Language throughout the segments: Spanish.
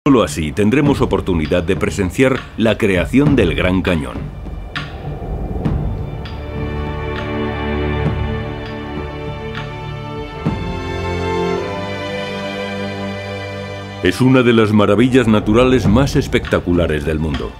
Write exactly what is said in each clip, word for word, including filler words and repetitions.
Solo así tendremos oportunidad de presenciar la creación del Gran Cañón. Es una de las maravillas naturales más espectaculares del mundo.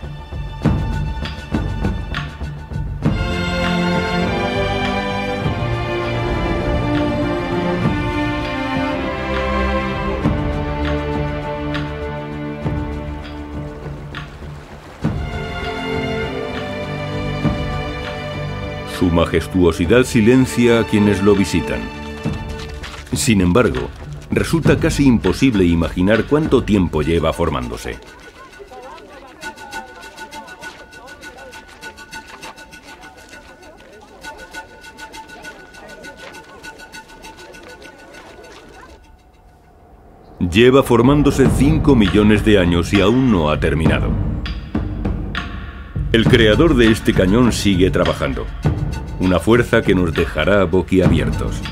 Su majestuosidad silencia a quienes lo visitan. Sin embargo, resulta casi imposible imaginar cuánto tiempo lleva formándose. Lleva formándose cinco millones de años y aún no ha terminado. El creador de este cañón sigue trabajando. Una fuerza que nos dejará boquiabiertos.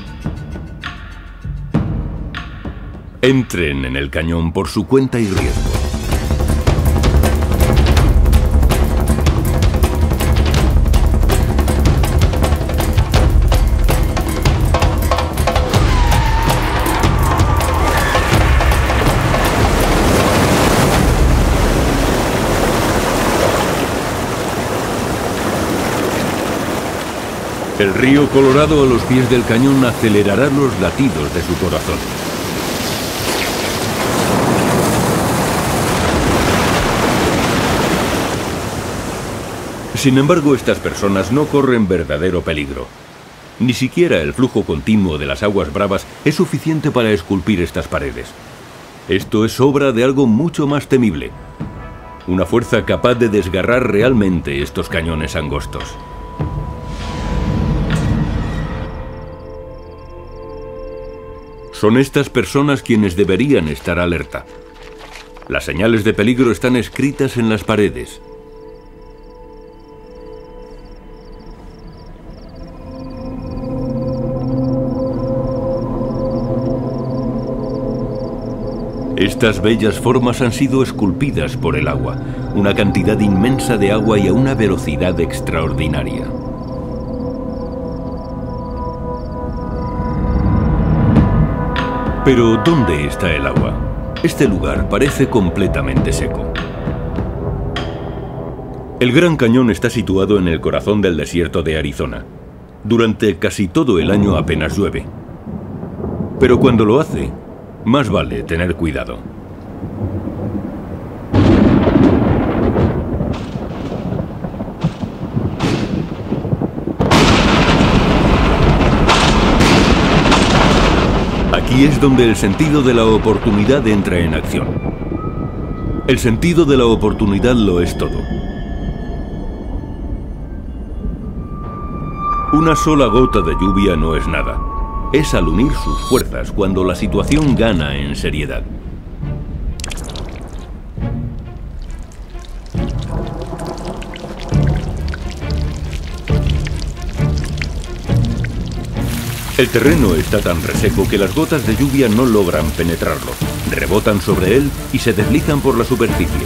Entren en el cañón por su cuenta y riesgo. El río Colorado a los pies del cañón acelerará los latidos de su corazón. Sin embargo, estas personas no corren verdadero peligro. Ni siquiera el flujo continuo de las aguas bravas es suficiente para esculpir estas paredes. Esto es obra de algo mucho más temible. Una fuerza capaz de desgarrar realmente estos cañones angostos. Son estas personas quienes deberían estar alerta. Las señales de peligro están escritas en las paredes. Estas bellas formas han sido esculpidas por el agua, una cantidad inmensa de agua y a una velocidad extraordinaria. Pero, ¿dónde está el agua? Este lugar parece completamente seco. El Gran Cañón está situado en el corazón del desierto de Arizona. Durante casi todo el año apenas llueve. Pero cuando lo hace, más vale tener cuidado. Aquí es donde el sentido de la oportunidad entra en acción. El sentido de la oportunidad lo es todo. Una sola gota de lluvia no es nada. Es al unir sus fuerzas cuando la situación gana en seriedad. El terreno está tan reseco que las gotas de lluvia no logran penetrarlo. Rebotan sobre él y se deslizan por la superficie.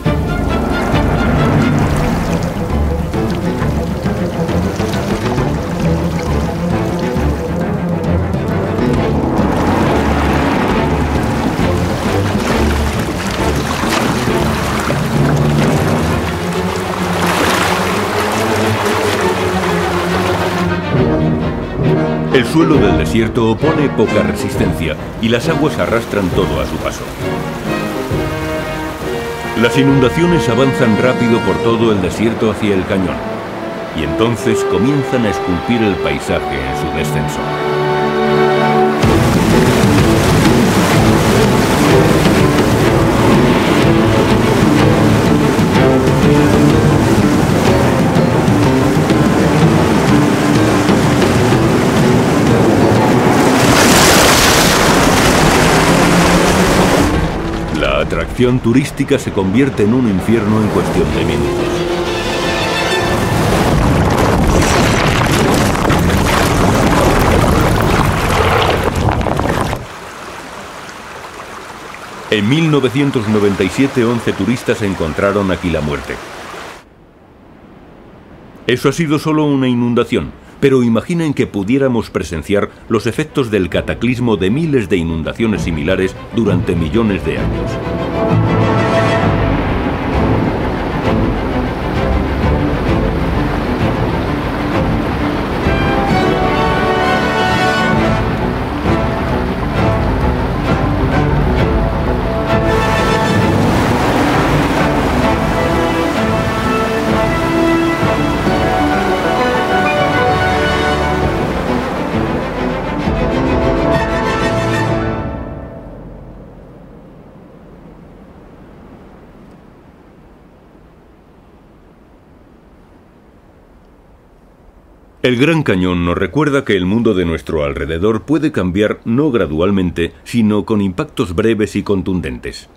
El suelo del desierto opone poca resistencia y las aguas arrastran todo a su paso. Las inundaciones avanzan rápido por todo el desierto hacia el cañón y entonces comienzan a esculpir el paisaje en su descenso. La atracción turística se convierte en un infierno en cuestión de minutos. En mil novecientos noventa y siete, once turistas encontraron aquí la muerte. Eso ha sido solo una inundación, pero imaginen que pudiéramos presenciar los efectos del cataclismo de miles de inundaciones similares durante millones de años. El Gran Cañón nos recuerda que el mundo de nuestro alrededor puede cambiar no gradualmente, sino con impactos breves y contundentes.